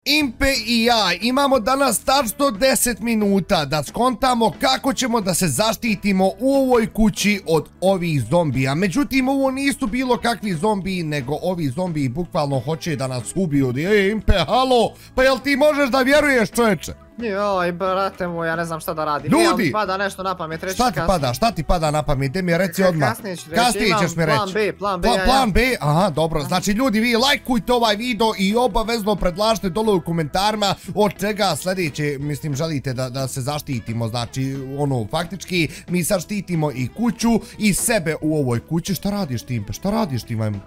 Impe i ja imamo danas tačno 10 minuta da skontamo kako ćemo da se zaštitimo u ovoj kući od ovih zombija. Međutim, ovo nisu bilo kakvi zombiji, nego ovi zombiji bukvalno hoće da nas ubiju. Impe, halo, pa jel ti možeš da vjeruješ, čoveče? Joj, brate moj, ja ne znam šta da radim. Ljudi! Mi pada nešto na pamet, reći kasnije. Šta ti pada na pamet? Gdje mi reci odmah. Kasnije ćeš mi reći. Plan B, aha, dobro. Znači, ljudi, vi lajkujte ovaj video i obavezno predlažite dole u komentarima od čega sljedeće, mislim, želite da se zaštitimo. Znači, ono, faktički, mi sad štitimo i kuću i sebe u ovoj kući. Šta radiš ti, Impe? Šta radiš ti, majmo?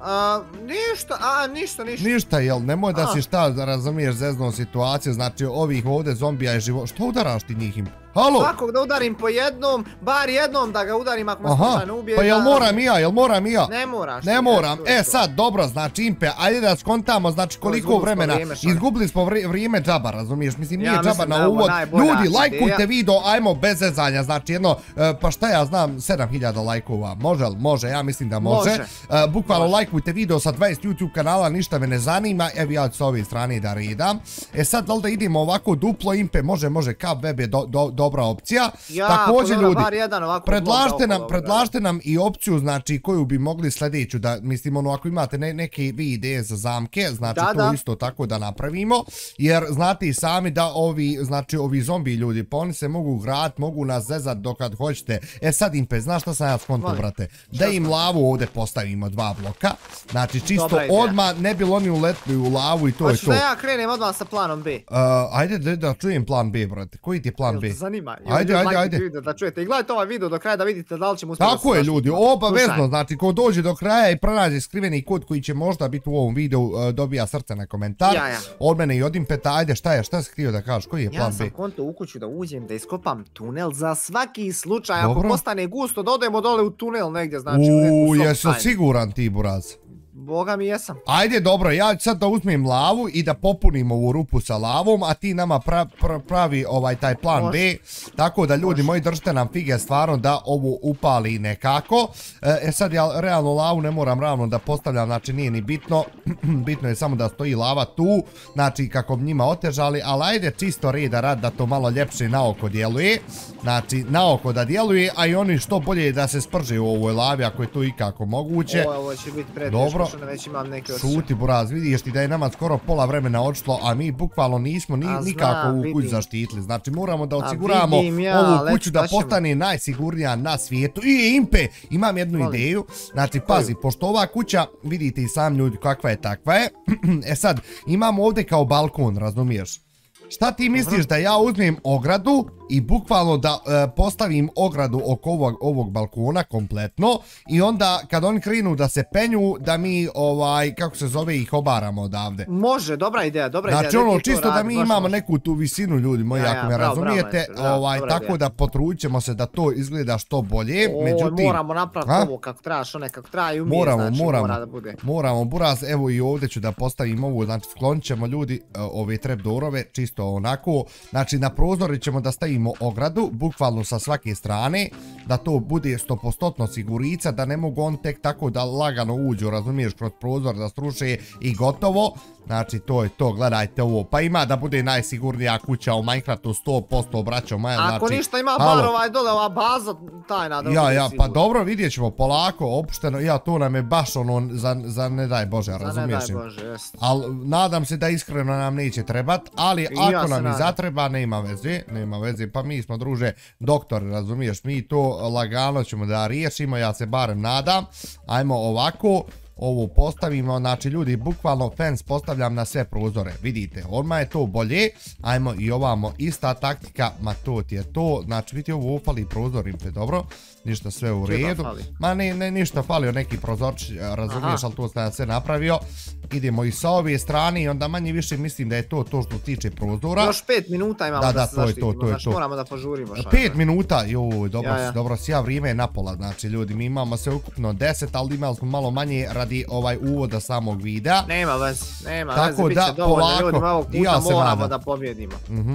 Ništa. Ništa, jel? Nemoj da si šta, da razumiješ zeznu situaciju. Znači, ovih ovdje zombija je živo. Što udaraš ti njih, Impe? Halo? Svakog da udarim po jednom, bar jednom da ga udarim ako me slučajno ubije. Pa jel moram i ja? Ne moraš. Ne moram. Sad, dobro, znači Impe, ajde da skontamo, znači koliko vremena. Izgubili smo vrijeme džaba, razumiješ? Mislim, nije džaba na uvod. Ljudi, lajkujte video, ajmo bez zezanja, znači jedno, pa šta ja znam, 7000 lajkova. Može, ja mislim da može. Bukvalno lajkujte video sa 20 YouTube kanala, ništa me ne zanima, evo ja s ove strane da redam. Sad, da li da idemo ovako duplo, Impe, može, Cub Web je dobra opcija. Također, ljudi, predlažite nam i opciju, znači, koju bi mogli sljedeću, da, mislim, ono, ako imate neke ideje za zamke, znači, to isto tako da napravimo, jer znate i sami da ovi zombi ljudi, pa oni se mogu graditi, mogu nas zezat dokad hoćete. Sad, Impe, znaš šta sam ja skonto, brate? Da im lavu ovdje postavimo 2 bloka, znači, čisto odmah, ne bi oni uletli u lavu i to je to. Hoćeš da ja krenem odmah sa planom B? Ajde da čujem plan B, brate. Koji ti je plan B? Ajde. Da čujete i gledajte ovaj video do kraja da vidite da li ćemo uspjeti. Tako je, ljudi, obavezno, znači ko dođe do kraja i pronađe skriveni kod koji će možda biti u ovom videu, dobija srce na komentar. Od mene i od Impeta, ajde, šta si htio da kažeš, koji je plan B? Ja sam konto u kuću da uđem, da iskopam tunel za svaki slučaj, ako postane gusto da odemo dole u tunel negdje, znači u neku sob. Jesi siguran ti, buraz? Boga mi jesam. Ajde, dobro, ja ću sad da uzmem lavu i da popunim ovu rupu sa lavom, a ti nama pravi taj plan B, tako da ljudi moji držite nam fige stvarno da ovo upali nekako. Sad ja realno lavu ne moram ravno da postavljam, znači nije ni bitno, bitno je samo da stoji lava tu, znači kako bi njima otežali, ali ajde čisto reda rad da to malo ljepše na oko djeluje, znači na oko da djeluje, a i oni što bolje da se sprže u ovoj lavi ako je to ikako moguće. Ovo će biti preteško. Šuti, buraz, vidiš ti da je nama skoro pola vremena odšlo, a mi bukvalno nismo nikako ovu kuću zaštitili. Znači moramo da osiguramo ovu kuću da postane najsigurnija na svijetu. I Impe, imam jednu ideju, znači pazi, pošto ova kuća, vidite i sam ljudi kakva je takva je, sad imamo ovdje kao balkon, razumiješ? Šta ti misliš da ja uzmem ogradu i bukvalno da postavim ogradu oko ovog balkona kompletno i onda kad oni krenu da se penju da mi kako se zove ih obaramo odavde. Može, dobra ideja. Znači ono čisto da mi imamo neku tu visinu, ljudi moji, ako me razumijete, tako da potrudit ćemo se da to izgleda što bolje. Moramo napraviti ovo kako trebaš, one kako treba i umije, znači mora da bude. Moramo, buraz, evo i ovdje ću da postavim ovu, znači sklonit ćemo ljudi ove trapdoorove, čisto onako, znači na prozori ćemo da stavimo ogradu, bukvalno sa svake strane, da to bude 100% sigurica, da ne mogu on tek tako da lagano uđu, razumiješ, kroz prozor da sruše i gotovo. Znači to je to, gledajte ovo, pa ima da bude najsigurnija kuća u Minecraftu 100%, braćo moja, znači... Ako ništa ima bar dole ova baza tajna da bude sigurna. Pa dobro, vidjet ćemo polako, opušteno, to nam je baš ono za ne daj Bože, razumiješ? Za ne daj Bože, jest. Ali nadam se da iskreno nam neće trebat, ali ako nam i zatreba, nema veze, pa mi smo, druže, doktor, razumiješ, mi to lagano ćemo da riješimo, ja se barem nadam. Ajmo ovako, ovo postavimo, znači ljudi, bukvalno fence postavljam na sve prozore, vidite, odmah je to bolje. Ajmo i ovamo, ista taktika, ma to ti je to, znači vidite ovo ufali prozor, Impe, dobro, ništa sve u redu, ma ne, ništa falio neki prozorčić, razumiješ, ali to sam sve napravio. Idemo i sa ove strane i onda manje više mislim da je to što tiče prozora. Još 5 minuta imamo da se zaštitimo, znači moramo da požurimo. 5 minuta, joj, dobro si ja, vrijeme je napola, znači ljudi, mi imamo sve ukupno 10, ali imali smo malo manje radi uvoda samog videa. Nema veze, bit će dovoljno, ljudi, ovog puta moramo da pobjedimo.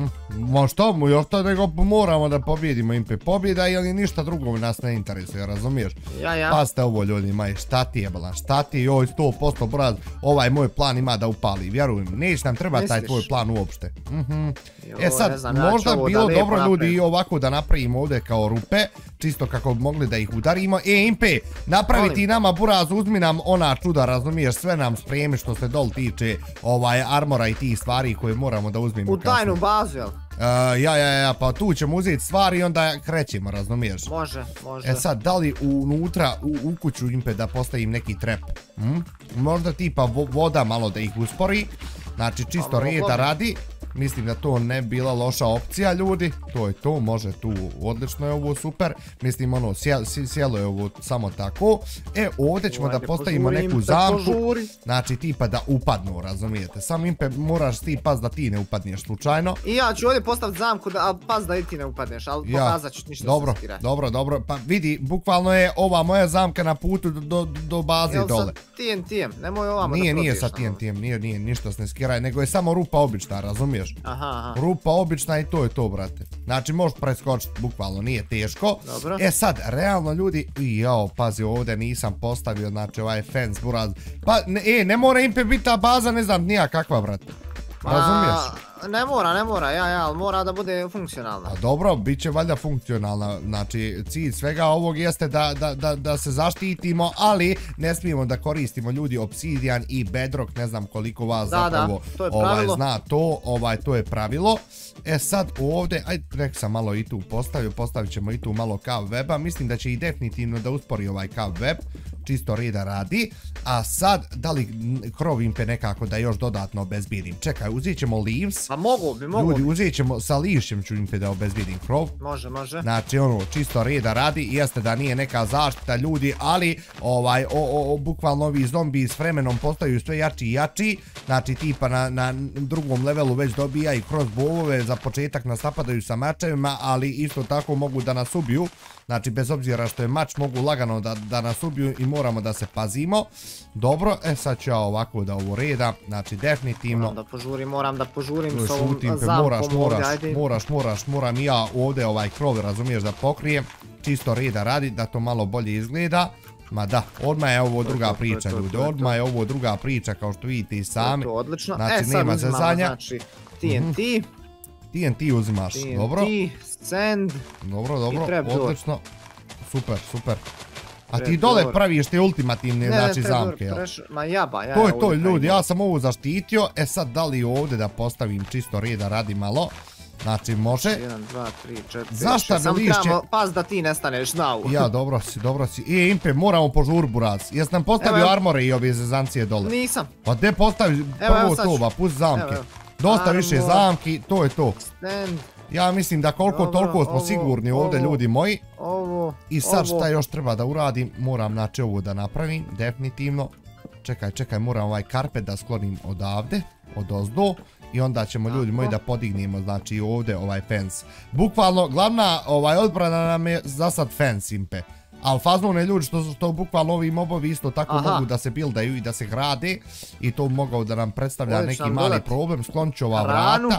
Ma što mu, još to nego moramo da pobjedimo, Impe, pobjeda ili ništa drugo nas ne interesuje, razumiješ? Pazite ovo, ljudi, maj, šta ti je, joj, 100% braz, ovaj moj plan ima da upali, vjerujem, neće nam treba taj tvoj plan uopšte. E sad, možda bi bilo dobro ljudi i ovako da napravimo ovdje kao rupe, čisto kako bi mogli da ih udarimo. Impe, napravi ti nama Buraz, uzmi nam ona čuda, razumiješ, sve nam spremi što se dol tiče armora i tih stvari koje moramo da uzmemo. U tajnu bazu, jel? Pa tu ćemo uzeti stvari i onda krećemo, razumiješ? Može. E sad, da li unutra u kuću Impe da postavim neki trep? Možda tipa voda malo da ih uspori, znači čisto reda radi. Mislim da to ne bila loša opcija, ljudi. To je to, može tu, odlično je ovo, super. Mislim, ono, sjelo je ovo samo tako. E, ovdje ćemo da postavimo neku zamku. Znači, tipa da upadnu, razumijete. Sam Impe, moraš ti pas da ti ne upadniješ slučajno. I ja ću ovdje postaviti zamku, a pas da i ti ne upadneš, ali pokazat ću ništa se skira. Dobro. Pa vidi, bukvalno je ova moja zamka na putu do baze dole. Jel sa TNT-em? Nemoj ovamo da probiješ. Nije sa TNT-em, nije ništa se ne skiraj, nego je samo rupa obična, razumiješ? Aha. Rupa obična i to je to, brate. Znači možeš preskočiti, bukvalno nije teško. Dobro. E sad, realno ljudi, jao, pazi, ovdje nisam postavio, znači ovaj fence, Buraz. Pa, ne mora Impe biti ta baza, ne znam nija kakva, brate. Razumiješ? Ne mora, ali mora da bude funkcionalna. A dobro, bit će valjda funkcionalna, znači cilj svega ovog jeste da se zaštitimo, ali ne smijemo da koristimo ljudi obsidian i bedrock, ne znam koliko vas zapravo zna to, to je pravilo. E sad ovdje, ajde nek sam malo i tu postavit ćemo i tu malo cobweba, mislim da će i definitivno da uspori ovaj cobweb, čisto reda radi. A sad, da li krov Impe nekako da još dodatno obezbijedim? Čekaj, uzet ćemo leaves. Pa mogu bi. Ljudi, uzet ćemo, sa lišćem ću Impe da obezbijedim krov. Može. Znači, ono, čisto reda radi, jeste da nije neka zaštita ljudi, ali, bukvalno ovi zombi s vremenom postaju sve jači i jači. Znači, tipa na drugom levelu već dobija i crossbowove, za početak nas napadaju sa mačevima, ali isto tako mogu da nas ubiju. Znači, bez obzira što je mač, mogu lagano da nas ubiju i moramo da se pazimo. Dobro, sad ću ja ovako da ovo reda, znači definitivno. Moram da požurim s ovom zamkom ovdje, ajde. Moram i ja ovdje ovaj krov, razumiješ, da pokrijem. Čisto reda radi, da to malo bolje izgleda. Ma da, odmah je ovo druga priča, ljudi, odmah je ovo druga priča, kao što vidite i sami. To je odlično. Znači, nema zezanja. Znači, TNT. TNT uzimaš, dobro. TNT, sand. Dobro, odlično. Super. A ti dole praviš te ultimativne, znači, zamke, jel? Ma jaba, to je to, ljudi, ja sam ovo zaštitio. E sad, da li ovdje da postavim čisto reda radi malo? Znači, može. 1, 2, 3, 4, 5, 6. Samo trebamo pas da ti nestaneš na ovu. Ja, dobro si. Impe, moramo požur, Buraz. Jes nam postavio armore i ove zezancije dole? Nisam. Pa gdje postavi prvo to, pusti zamke. Dosta više zamki, to je to. Ja mislim da koliko toliko smo sigurni ovdje, ljudi moji. I sad šta još treba da uradim, moram znači ovo da napravim, definitivno. Čekaj, moram ovaj karpet da sklonim odavde, odozdo. I onda ćemo, ljudi moji, da podignemo, znači ovdje ovaj fence. Bukvalno, glavna odbrana nam je za sad fence, Impe. Ali fazovne ljudi što bukvalno ovi mobovi isto tako mogu da se buildaju i da se grade. I to mogao da nam predstavlja neki mali problem. Sklonit ću ova vrata.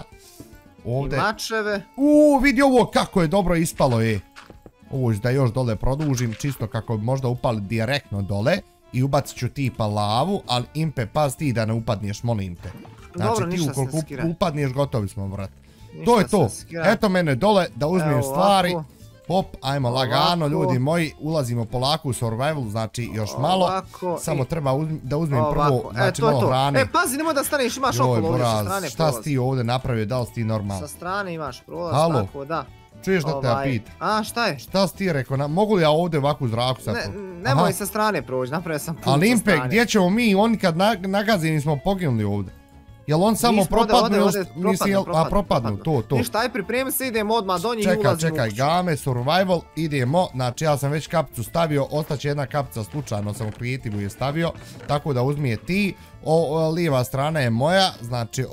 I mačeve. Vidi ovo kako je dobro ispalo, Ovo da još dole produžim, čisto kako bi možda upali direktno dole. I ubacit ću tipa lavu, ali Impe, paz ti da ne upadniješ, molim te. Znači ti ukoliko upadniješ, gotovi smo, vrat. To je to. Eto mene dole, da uzmem stvari. Hop, ajmo lagano, ljudi moji, ulazimo polako u survival, znači još malo. Samo treba da uzmem prvo, znači malo hrane. Pazi, nemoj da staneš, imaš okolo ovdje sa strane prolaz. Šta si ti ovdje napravio, da li si ti normalno? Sa strane imaš prolaz, tako da. Čuješ da te ja pita? Šta je? Šta si ti rekao, mogu li ja ovdje ovako u zraku sad? Nemoj sa strane proći, napravio sam put sa strane. Ali Impe, gdje ćemo mi, oni kad nagazini smo poginuli ovdje? Jel on samo propadnu, propadnu, to. Ništa, aj pripremi se, idemo odmah do njih i ulazimo u kuću. Čekaj, game, survival, idemo, znači ja sam već kapicu stavio, ostaće jedna kapica slučajno, sam u creative je stavio, tako da uzmi je ti, lijeva strana je moja, znači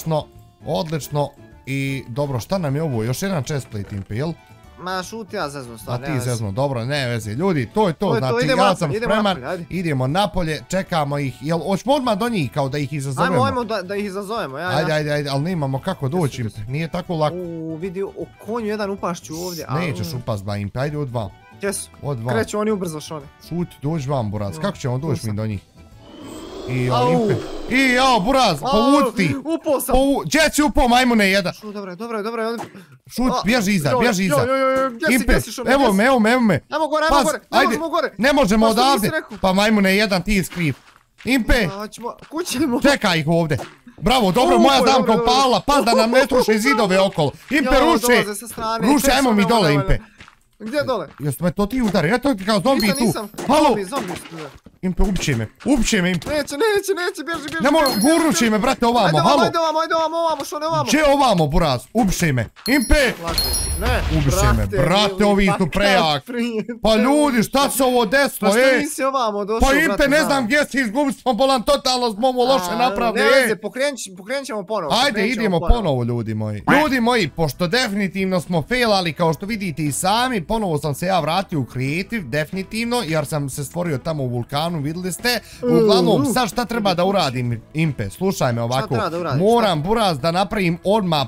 odlično, i dobro, šta nam je ovo, još jedan chestplate, Impe, jel? Ma šuti ja zeznu stvar, nema veze. A ti zeznu, dobro, ne veze. Ljudi, to je to, znači ja sam spreman, idemo napolje, čekamo ih, jel, hoćemo odmah do njih kao da ih izazovemo? Ajmo da ih izazovemo, Ajde, ali nemamo kako doći, nije tako lako. Vidi, o konju jedan upašću ovdje. Nećeš upast ba Impe, ajde od dva. Jesu, kreću oni ubrzo šone. Šuti, dođi vam, Buraz, kako ćemo doći mi do njih? I jao, buraz, povuci ti. Upao sam. Gdje si upao, majmune jedan? Dobro. Šut, bježi iza. Gdje si? Evo me. Ajmo gore, ne možemo gore. Ne možemo odavde. Pa majmune jedan, ti skriv. Impe. Kućemo. Čekaj ih ovdje. Bravo, dobro, moja zamka upala. Pas da nam ne struše zidove okolo. Impe, ruše, ajmo mi dole, Impe. Gdje dole? Jesu me to ti udari, ja to ti kao zombi tu. Nisam. Halo. Zombi. Impe, ubiće me, Impe. Neće, bježi. Nemo, gurnući me, brate, ovamo, halo. Ajde ovamo, što ne ovamo. Če ovamo, buraz, ubiće me. Impe. Ubiće me, brate, ovi su prejak. Pa ljudi, šta se ovo desilo, Pa što nisi ovamo došao, brate? Pa Impe, ne znam gdje si, izgubili smo bolan, totalno smo ovo loše napravili. Ne veze, pokrenut ćemo ponovo. Ajde, idemo ponovo, ljudi moji. Ljudi moji, pošto definitivno smo failali, kao što vidite i sami, ponovo sam se ja vratio u Creative, definitivno, jer sam se stvorio tamo u vulkanu, vidjeli ste. Uglavnom, sad šta treba da uradim, Impe, slušaj me ovako. Moram, buraz, da napravim odmah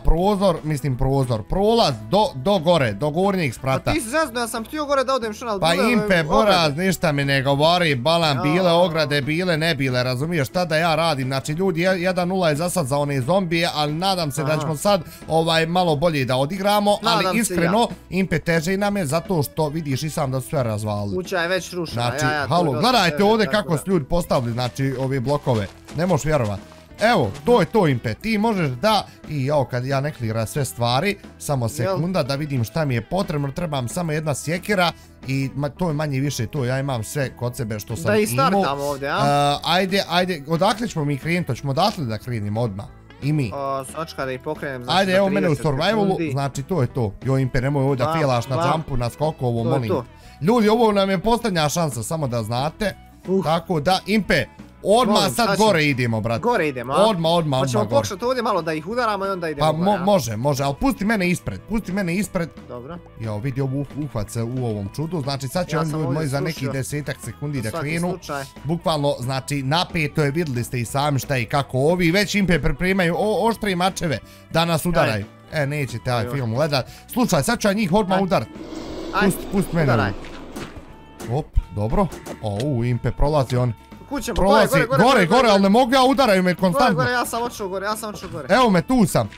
prolaz do gore, do gornjeg sprata. Pa ti si zazno, ja sam htio gore da odem što. Pa Impe, buraz, ništa mi ne govori, balan, bile ograde, bile, ne bile, razumiješ šta da ja radim. Znači, ljudi, 1-0 je za sad za one zombije, ali nadam se da ćemo sad malo bolje da odigramo, ali iskreno, Impe, teže nam je zato što vidiš i sam da su sve razvalili. Kuća je već rušena. Znači, halo, gledajte ovdje kako su ljudi postavili, znači, ove blokove. Ne možeš vjerovat. Evo, to je to, Impe, ti možeš da, i evo kad ja ne kliram sve stvari, samo sekunda da vidim šta mi je potrebno, trebam samo jedna sjekira i to je manje više to, ja imam sve kod sebe što sam imao. Da i startamo ovdje, a? Ajde, odakle ćemo mi krenuti, hoćemo odatle da krenimo odmah, i mi. Sočka da ih pokrenem, znači ajde, evo mene u survivalu, znači to je to. Jo, Impe, nemoj ovdje da filaš na jumpu, na skoku, ovo molim. Ljudi, ovo nam je posljednja šansa, samo da znate. Tako da, Impe, odmah sad gore idemo, brate. Gore idemo, a? Odmah gore. Hoćemo pokušati ovdje malo da ih udaramo i onda idemo gore, Pa može, ali pusti mene ispred. Dobro. Jao, vidi ovu uhvat se u ovom čudu, znači sad će oni ljudi moji za nekih 10 sekundi da krenu. Bukvalno, znači, napeto je, vidjeli ste i sami šta i kako ovi već Impe pripremaju oštre mačeve da nas udaraju. Neće taj film gledat. Slušaj, sad ću ja njih odmah udarat. Pusti mene. Op, dobro. Impe, prolazi on. Kućemo, gore, ali ne mogu ja, udaraju me konstantno. Gore, ja sam otišao gore. Evo me, tu sam.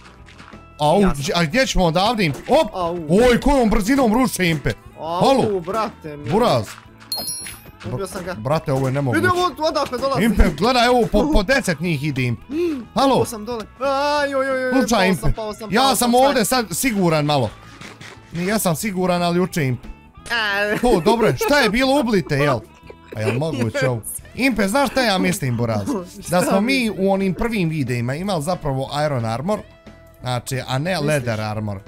A gdje ćemo odavde, Impe? Op! Oj, kojom brzinom ruše, Impe. Halo, brate mi. Buraz. Ubio sam ga. Brate, ovo je nemoguće. Vidio odakle dolazi. Impe, gledaj, evo, po 10 njih ide, Impe. Halo. Upao sam dole. Slučaj, Impe. Ja sam ovdje sad siguran malo. Ja sam siguran, ali uče, Impe. Dobro, šta je bilo, ublite, jel? A jel moguće ovo? Impe, znaš šta ja mislim, buraz? Da smo mi u onim prvim videima imali zapravo Iron Armor, znači, a ne Leather Armor.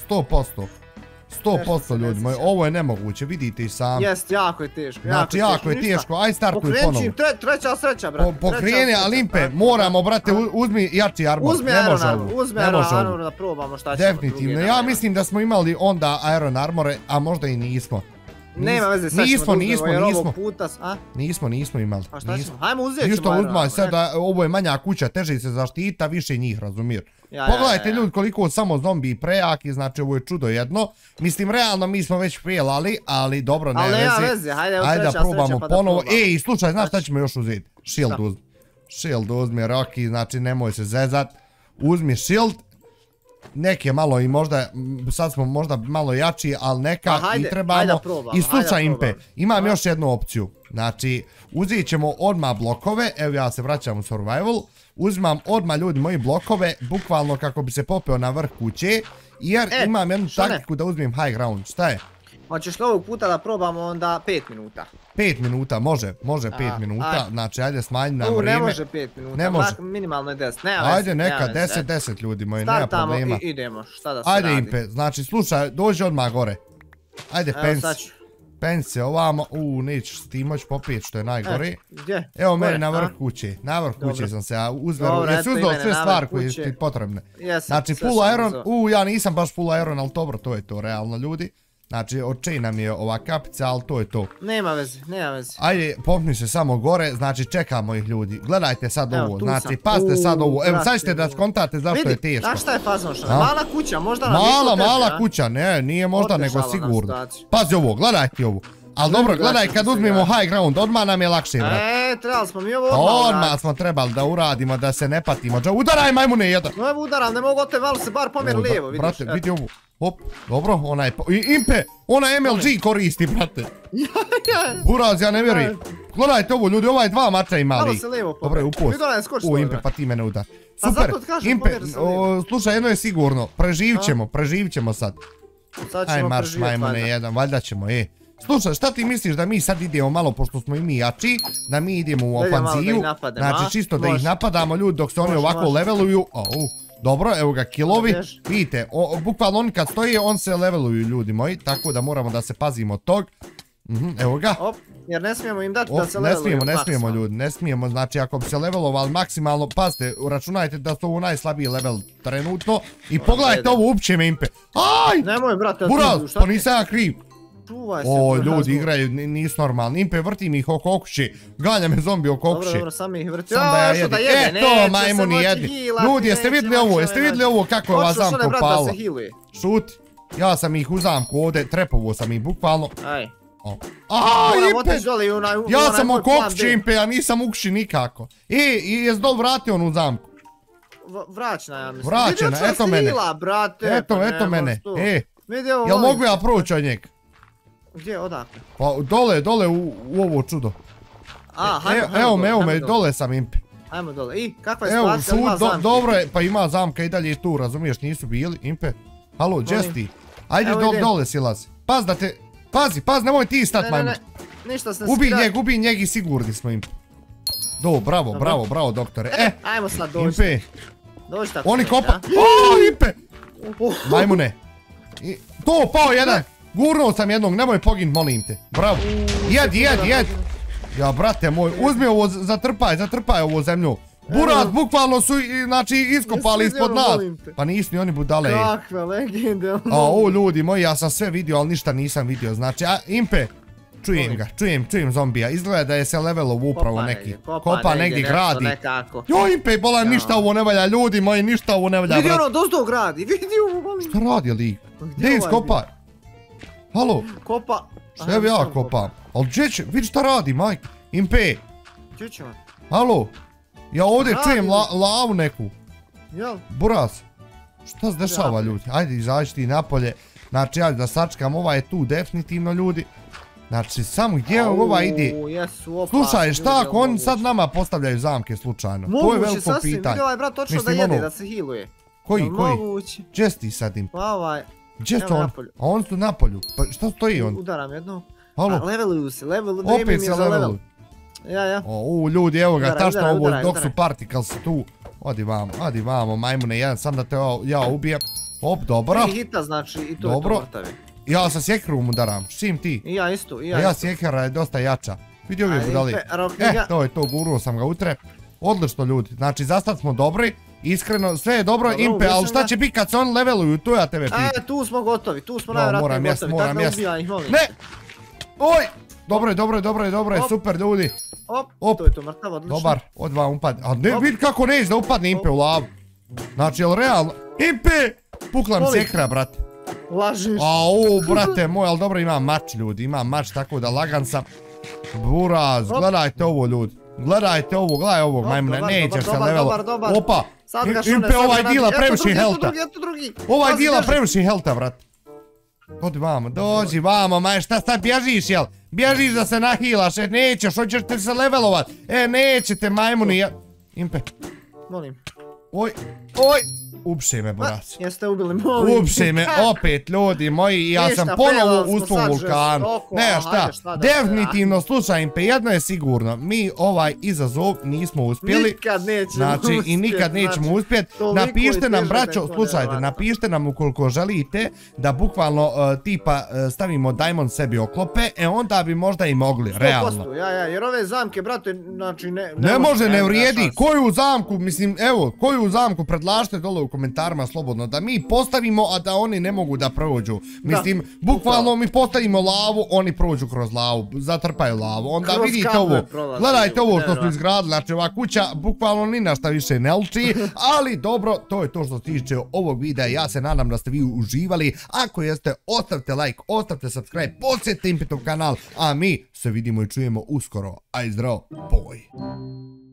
100% ljudi moji, ovo je nemoguće, vidite i sami. Jest, jako je teško. Znači, jako je teško, aj startuj ponovo. Treća sreća, brate. Pokreni, ali Impe, moramo, brate, uzmi jači armor. Uzmi Iron Armor da probamo šta ćemo. Definitivno, ja mislim da smo imali onda Iron Armore, a možda i nismo. Nema veze, sad ćemo da uzmemo jer ovog puta... Nismo imali. A šta ćemo? Hajmo uzet ćemo. Ništa uzmaj sad da ovo je manja kuća, teže se zaštita, više njih, razumir. Pogledajte ljudi koliko samo zombi i prejaki, znači ovo je čudo jedno. Mislim, realno mi smo već prijelali, ali dobro, ne veze. Ajde da probamo ponovo. Ej, slušaj, znaš šta ćemo još uzeti? Shield uzmi, Rocky, znači nemoj se zezat. Uzmi shield. Neke malo i možda, sad smo možda malo jači, ali neka i trebamo. I slučaj, Impe, imam još jednu opciju. Znači, uzet ćemo odmah blokove, evo ja se vraćam u survival, uzimam odmah ljudi moji blokove, bukvalno kako bi se popeo na vrh kuće, jer imam jednu taktiku da uzmem high ground, šta je? Hoćeš li ovog puta da probamo onda 5 minuta? 5 minuta, može 5 minuta, znači ajde smanji nam vrijeme. Ne može 5 minuta, minimalno je 10, nema veze. Ajde neka, 10 ljudi moji, nema problema. Startamo i idemo, šta da se radi. Ajde Impe, znači slušaj, dođi odmah gore. Ajde Pence ovamo, nećeš ti moći popijeti što je najgore. Gdje? Evo meni na vrh kuće sam se uzveru, jesi uzeo sve stvari koje su ti potrebne. Znači full iron, ja nisam baš full iron, ali dobro, to je to realno ljudi. Znači, od chaina mi je ova kapica, ali to je to. Nema veze. Ajde, popni se samo gore, znači čekamo ih ljudi. Gledajte sad ovo, znači pazite sad ovo. Evo, sad ćete da skontate zašto je teško. Znaš šta je fazon što? Mala kuća, možda nam ništa teže. Mala kuća, nije možda nego sigurno. Pazi ovo, gledajte ovo. Ali dobro, gledaj, kad uzmemo high ground, odmah nam je lakše, brat. Trebali smo mi ovo odmah. Odmah smo trebali da uradimo, da se ne patimo. Udaraj, majmune, jedan. No evo udaram, ne mogu te, malo se bar pomjer lijevo, vidiš. Brate, vidi ovu. Hop, dobro, onaj... Impe, ona MLG koristi, brate. Buraz, ja ne vjerujem. Gledajte ovo, ljudi, ovaj 2 mača ima li. Malo se lijevo pomjer. Dobro je, upost. Impe, pa ti mene udar. Super, Impe, slušaj, jedno je sigurno. Preživit ćemo sad. Aj marš, majmune, jedan, valjda ćemo, Slušaj, šta ti misliš da mi sad idemo malo, pošto smo i mi jači, da mi idemo u ofanzivu, znači čisto da ih napadamo ljudi dok se oni ovako leveluju, dobro, evo ga killovi, vidite, bukvalno oni kad stoje, on se leveluju ljudi moji, tako da moramo da se pazimo tog, evo ga. Jer ne smijemo im dati da se leveluju. Ne smijemo ljudi, ne smijemo, znači ako bi se levelovali maksimalno, pazite, računajte da su ovo najslabiji level trenutno i pogledajte ovo, upće me Impe, aj! Nemoj brate, Buraz, pa nisam ja kriv. Čuvaj se. O, ljudi igraju, nisu normalni. Impe, vrti mi ih oko okuće. Ganja me zombi oko okuće. Dobro, sam ih vrti. Sam da ja jedim. To, majmuni jedni. Ljudi, jeste vidjeli ovo kako je ova zamka upala? Šuti. Ja sam ih u zamku ovdje, trepovo sam ih bukvalno. Aj. Impe! Ja sam oko okuće, Impe, ja nisam ukući nikako. Jes dol vratio onu zamku? Vraćena, ja mislim. Vraćena, eto mene. Eto mene. Jel mogu ja proći od njega? Gdje, odakle? Pa dole u ovo čudo. Evo me, dole sam Impe. Ajmo dole, i kakva je situacija, ima zamke? Dobro je, pa ima zamka i dalje tu, razumiješ, nisu bili, Impe. Halo, Jesti, ajde dole silazi. Paz da te, pazi, nemoj ti stat majmun. Ništa se Ubi njeg i sigurni smo Impe. Bravo doktore. Ajmo sad doći. Impe. Dođi tako. Oni kopa, Impe. Majmune. To, pao jedan. Gurnuo sam jednog, nemoj pogin, molim te. Bravo. Jed. Ja, brate moj, uzmi ovo, zatrpaj ovo zemlju. Buraz, bukvalno su, znači, iskopali ispod nas. Pa nisu ni oni budale. Kakve legende. O, ljudi moji, ja sam sve vidio, ali ništa nisam vidio. Znači, Impe, čujem zombija. Izgleda da je se levelov upravo neki. Kopa negdje gradi. Jo, Impe, bolam, ništa ovo ne valja, ljudi moji, ništa ovo ne valja. Vidi ono, dozdo gradi, vidi ovo. Šta radi lik? Gdje iskopa? Halo? Kopa. Šta ja kopam? Ali gdje će, vidi šta radi, majke. Impe. Gdje će on? Halo? Ja ovdje čujem lavu neku. Jel? Buraz. Šta se dešava ljudi? Ajde izađi ti napolje. Znači ja da sačkam, ova je tu definitivno ljudi. Znači samo gdje ova ide? Slušaj, šta ako oni sad nama postavljaju zamke slučajno? To je veliko pitanje. Vidi ovaj brat točno da jede, da se healuje. Koji? Gdje si ti sad Impe? Pa ovaj. Gdje su on? A oni su napolju. Pa šta stoji on? Udaram jedno. Halo? Leveluju se, opet se leveluju. Ja. Ljudi, evo ga, tašta ovo dok su particles tu. Odi vamo, majmune, jedan, sam da te ja ubijem. Hop, dobro. 3 hita znači i to je to mrtavi. Ja sa sjekerom udaram, s čim ti? I ja isto, A ja sjekera je dosta jača. Vidi ovi budali. To je to, guruo sam ga utre. Odlično ljudi, znači za sad smo dobri. Iskreno, sve je dobro, Impe, ali šta će biti kad se oni leveluju, tu ja tebe pitam. Tu smo gotovi, tu smo najvratnije gotovi, tako da ubijaj ih, molim. Ne! Oj! Dobro je, super ljudi. To je to mrtav, odlično. Dobar, odva upad. A ne, vidi kako neće da upadne Impe u lavu. Znači, jel realno? Impe! Pukla mi sjekra, brate. Lažiš. Brate moj, ali dobro imam mač ljudi, imam mač, tako da lagan sam. Buraz, gledajte ovo ljudi. Gledajte ovo, gledaj ovog majmune, nećeš se levelo. Opa, Impe, ovaj dila previše helta. Ovaj dila previše helta, brat. Dođi vamo, maj, šta sad bježiš, jel? Bježiš da se nahilaš, nećeš, hoćeš te se levelovat. Nećete majmuni, Impe. Molim. Oj, upše me, Buraz. Jeste ubili, molim. Upše me, opet, ljudi moji, ja sam ponovo u svom vulkanu. Ne, šta, definitivno, slušaj Impe, jedno je sigurno, mi ovaj izazov nismo uspjeli. Nikad nećemo znači, uspjeti. I nikad nećemo uspjeti. Napišite nam, braćo, slušajte, napišite nam ukoliko želite da bukvalno tipa stavimo Diamond sebi oklope, onda bi možda i mogli, realno. 100%, jer ove zamke, brate, znači ne može, ne vrijedi. Koju zamku, mislim, evo, koju zamku predlažite dole u komentarima slobodno, da mi postavimo, a da oni ne mogu da prođu. Mislim, bukvalno mi postavimo lavu, oni prođu kroz lavu, zatrpaju lavu. Onda vidite ovo, gledajte ovo što su izgradili, znači ova kuća bukvalno ni na šta više ne liči, ali dobro, to je to što se tiče ovog videa, ja se nadam da ste vi uživali, ako jeste, ostavite like, ostavite subscribe, posjetite Impetov kanal, a mi se vidimo i čujemo uskoro, aj zdravo, boj!